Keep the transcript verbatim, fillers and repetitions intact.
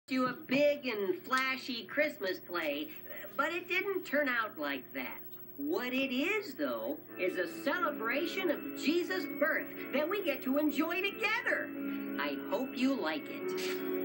you a big and flashy Christmas play, but it didn't turn out like that. What it is, though, is a celebration of Jesus' birth that we get to enjoy together. I hope you like it.